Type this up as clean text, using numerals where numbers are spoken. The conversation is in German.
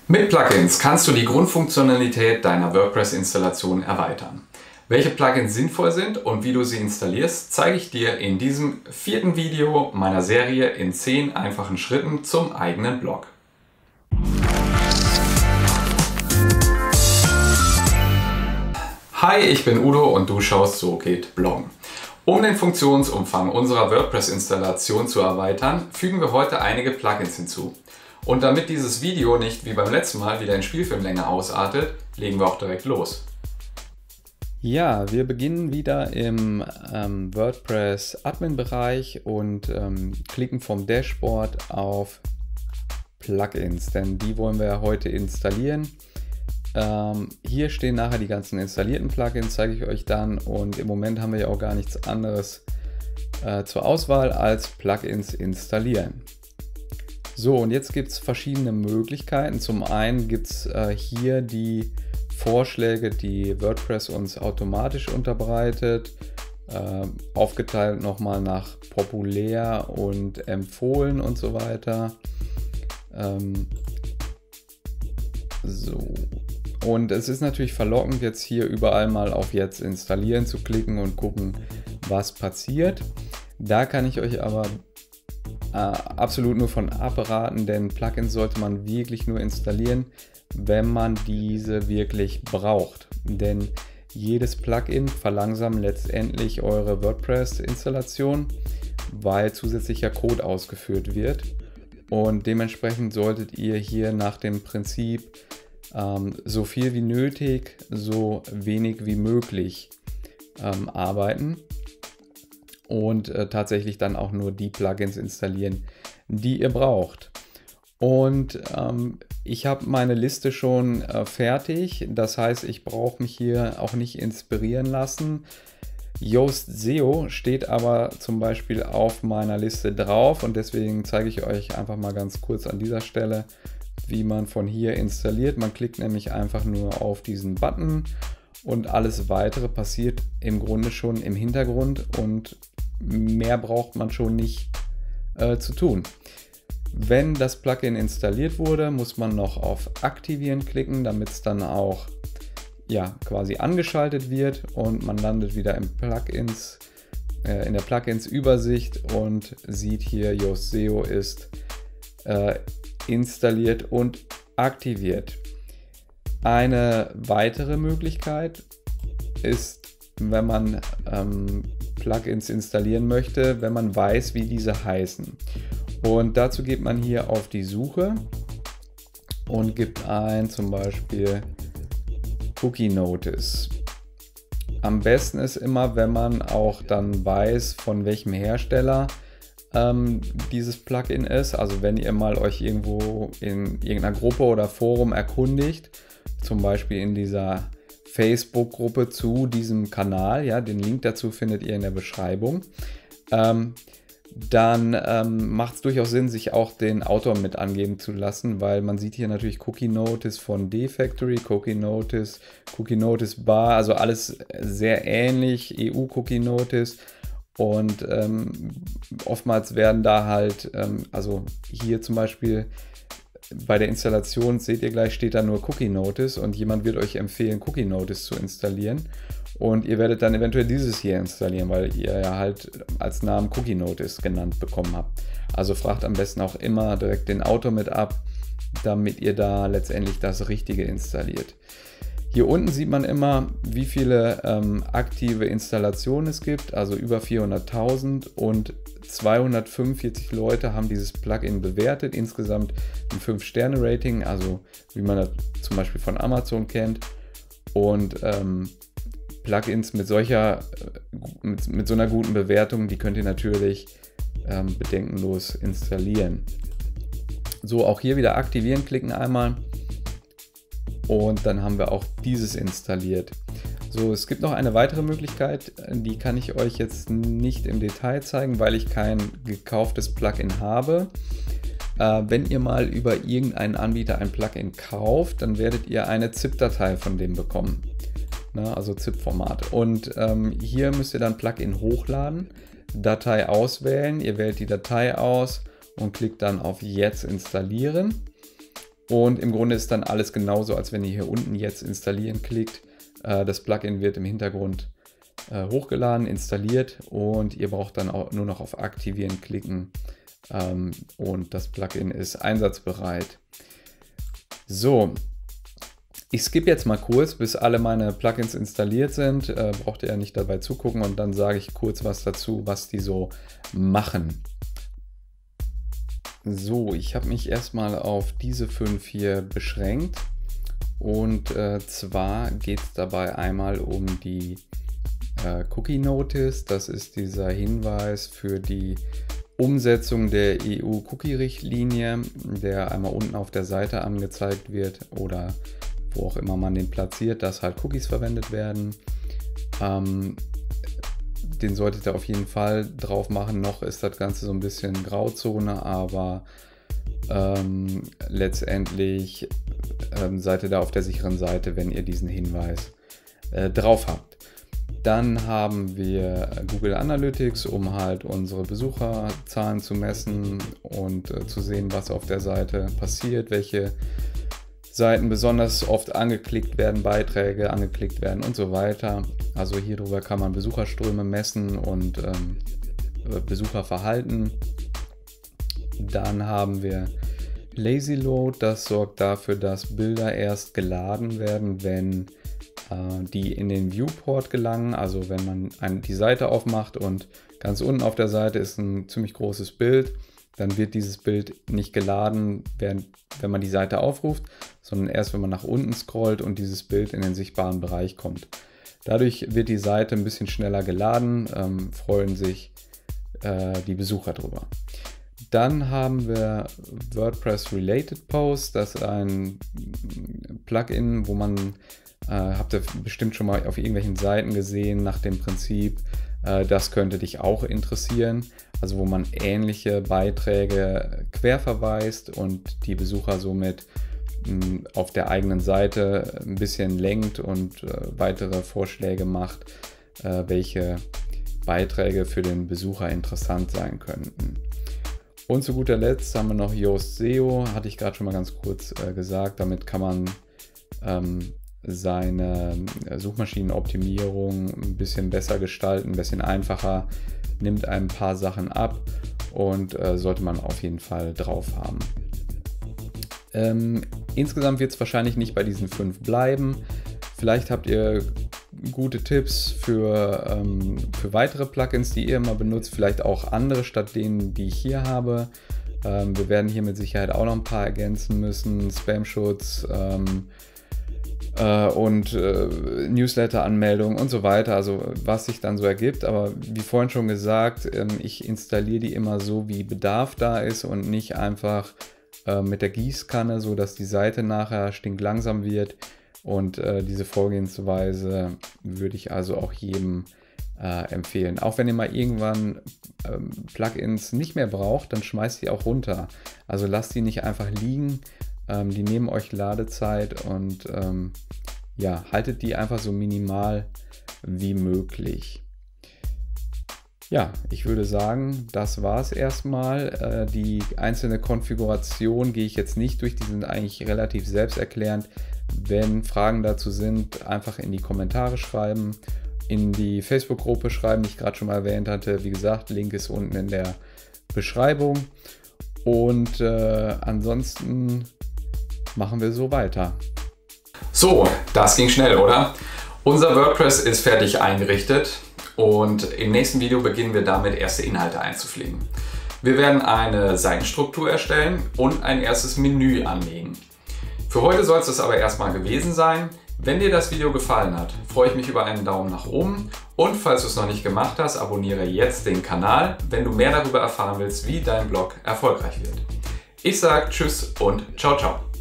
Mit Plugins kannst du die Grundfunktionalität deiner WordPress-Installation erweitern. Welche Plugins sinnvoll sind und wie du sie installierst, zeige ich dir in diesem vierten Video meiner Serie in 10 einfachen Schritten zum eigenen Blog. Hi, ich bin Udo und du schaust So geht Bloggen. Um den Funktionsumfang unserer WordPress-Installation zu erweitern, fügen wir heute einige Plugins hinzu. Und damit dieses Video nicht wie beim letzten Mal wieder in Spielfilmlänge ausartet, legen wir auch direkt los. Ja, wir beginnen wieder im WordPress-Admin-Bereich und klicken vom Dashboard auf Plugins, denn die wollen wir heute installieren. Hier stehen nachher die ganzen installierten Plugins, zeige ich euch dann, und im Moment haben wir ja auch gar nichts anderes zur Auswahl als Plugins installieren. So, und jetzt gibt es verschiedene Möglichkeiten. Zum einen gibt es hier die Vorschläge, die WordPress uns automatisch unterbreitet, aufgeteilt nochmal nach populär und empfohlen und so weiter. So. Und es ist natürlich verlockend, jetzt hier überall mal auf Jetzt installieren zu klicken und gucken, was passiert. Da kann ich euch aber absolut nur von abraten, denn Plugins sollte man wirklich nur installieren, wenn man diese wirklich braucht. Denn jedes Plugin verlangsamt letztendlich eure WordPress-Installation, weil zusätzlicher Code ausgeführt wird. Und dementsprechend solltet ihr hier nach dem Prinzip so viel wie nötig, so wenig wie möglich arbeiten. Und tatsächlich dann auch nur die Plugins installieren, die ihr braucht. Und ich habe meine Liste schon fertig, das heißt, ich brauche mich hier auch nicht inspirieren lassen. Yoast SEO steht aber zum Beispiel auf meiner Liste drauf und deswegen zeige ich euch einfach mal ganz kurz an dieser Stelle, wie man von hier installiert. Man klickt nämlich einfach nur auf diesen Button und alles weitere passiert im Grunde schon im Hintergrund und mehr braucht man schon nicht zu tun. Wenn das Plugin installiert wurde, muss man noch auf Aktivieren klicken, damit es dann auch quasi angeschaltet wird und man landet wieder im in der Plugins-Übersicht und sieht hier, Yoast SEO ist installiert und aktiviert. Eine weitere Möglichkeit ist, wenn man Plugins installieren möchte, wenn man weiß, wie diese heißen. Und dazu geht man hier auf die Suche und gibt ein zum Beispiel Cookie Notice. Am besten ist immer, wenn man auch dann weiß, von welchem Hersteller dieses Plugin ist. Also wenn ihr mal euch irgendwo in irgendeiner Gruppe oder Forum erkundigt, zum Beispiel in dieser Facebook-Gruppe zu diesem Kanal, ja, den Link dazu findet ihr in der Beschreibung, dann macht es durchaus Sinn, sich auch den Autor mit angeben zu lassen, weil man sieht hier natürlich Cookie Notice von dfactory, Cookie Notice Bar, also alles sehr ähnlich, EU Cookie Notice. Und oftmals werden da halt, also hier zum Beispiel bei der Installation, seht ihr gleich, steht da nur Cookie Notice und jemand wird euch empfehlen, Cookie Notice zu installieren. Und ihr werdet dann eventuell dieses hier installieren, weil ihr ja halt als Namen Cookie Notice genannt bekommen habt. Also fragt am besten auch immer direkt den Autor mit ab, damit ihr da letztendlich das Richtige installiert. Hier unten sieht man immer, wie viele aktive Installationen es gibt, also über 400.000, und 245 Leute haben dieses Plugin bewertet, insgesamt ein 5-Sterne-Rating, also wie man das zum Beispiel von Amazon kennt. Und Plugins mit so einer guten Bewertung, die könnt ihr natürlich bedenkenlos installieren. So, auch hier wieder aktivieren klicken einmal. Und dann haben wir auch dieses installiert. So, es gibt noch eine weitere Möglichkeit, die kann ich euch jetzt nicht im Detail zeigen, weil ich kein gekauftes Plugin habe. Wenn ihr mal über irgendeinen Anbieter ein Plugin kauft, dann werdet ihr eine ZIP-Datei von dem bekommen. Also ZIP-Format. Und hier müsst ihr dann Plugin hochladen, Datei auswählen. Ihr wählt die Datei aus und klickt dann auf Jetzt installieren. Und im Grunde ist dann alles genauso, als wenn ihr hier unten jetzt installieren klickt. Das Plugin wird im Hintergrund hochgeladen, installiert und ihr braucht dann auch nur noch auf Aktivieren klicken und das Plugin ist einsatzbereit. So, ich skippe jetzt mal kurz, bis alle meine Plugins installiert sind. Braucht ihr ja nicht dabei zugucken und dann sage ich kurz was dazu, was die so machen. So, ich habe mich erstmal auf diese 5 hier beschränkt und zwar geht es dabei einmal um die Cookie Notice. Das ist dieser Hinweis für die Umsetzung der EU-Cookie-Richtlinie, der einmal unten auf der Seite angezeigt wird oder wo auch immer man den platziert, dass halt Cookies verwendet werden. Den solltet ihr auf jeden Fall drauf machen. Noch ist das Ganze so ein bisschen Grauzone, aber letztendlich seid ihr da auf der sicheren Seite, wenn ihr diesen Hinweis drauf habt. Dann haben wir Google Analytics, um halt unsere Besucherzahlen zu messen und zu sehen, was auf der Seite passiert, welche Seiten besonders oft angeklickt werden, Beiträge angeklickt werden und so weiter. Also hierüber kann man Besucherströme messen und Besucherverhalten. Dann haben wir Lazy Load, das sorgt dafür, dass Bilder erst geladen werden, wenn die in den Viewport gelangen. Also wenn man die Seite aufmacht und ganz unten auf der Seite ist ein ziemlich großes Bild, dann wird dieses Bild nicht geladen, wenn man die Seite aufruft, sondern erst, wenn man nach unten scrollt und dieses Bild in den sichtbaren Bereich kommt. Dadurch wird die Seite ein bisschen schneller geladen, freuen sich die Besucher drüber. Dann haben wir WordPress Related Posts, das ist ein Plugin, wo man, habt ihr bestimmt schon mal auf irgendwelchen Seiten gesehen, nach dem Prinzip, das könnte dich auch interessieren. Also wo man ähnliche Beiträge querverweist und die Besucher somit auf der eigenen Seite ein bisschen lenkt und weitere Vorschläge macht, welche Beiträge für den Besucher interessant sein könnten. Und zu guter Letzt haben wir noch Yoast SEO, hatte ich gerade schon mal ganz kurz gesagt. Damit kann man seine Suchmaschinenoptimierung ein bisschen besser gestalten, ein bisschen einfacher, nimmt ein paar Sachen ab und sollte man auf jeden Fall drauf haben. Insgesamt wird es wahrscheinlich nicht bei diesen 5 bleiben. Vielleicht habt ihr gute Tipps für weitere Plugins, die ihr immer benutzt, vielleicht auch andere statt denen, die ich hier habe. Wir werden hier mit Sicherheit auch noch ein paar ergänzen müssen, Spamschutz und Newsletter-Anmeldungen und so weiter, also was sich dann so ergibt. Aber wie vorhin schon gesagt, ich installiere die immer so, wie Bedarf da ist und nicht einfach mit der Gießkanne, so dass die Seite nachher stinklangsam wird. Und diese Vorgehensweise würde ich also auch jedem empfehlen. Auch wenn ihr mal irgendwann Plugins nicht mehr braucht, dann schmeißt die auch runter. Also lasst die nicht einfach liegen. Die nehmen euch Ladezeit und ja, haltet die einfach so minimal wie möglich. Ja, ich würde sagen, das war es erstmal. Die einzelne Konfiguration gehe ich jetzt nicht durch, die sind eigentlich relativ selbsterklärend. Wenn Fragen dazu sind, einfach in die Kommentare schreiben, in die Facebook-Gruppe schreiben, die ich gerade schon mal erwähnt hatte. Wie gesagt, Link ist unten in der Beschreibung. Und ansonsten machen wir so weiter. So, das ging schnell, oder? Unser WordPress ist fertig eingerichtet und im nächsten Video beginnen wir damit, erste Inhalte einzupflegen. Wir werden eine Seitenstruktur erstellen und ein erstes Menü anlegen. Für heute soll es das aber erstmal gewesen sein. Wenn dir das Video gefallen hat, freue ich mich über einen Daumen nach oben und falls du es noch nicht gemacht hast, abonniere jetzt den Kanal, wenn du mehr darüber erfahren willst, wie dein Blog erfolgreich wird. Ich sage Tschüss und ciao, ciao.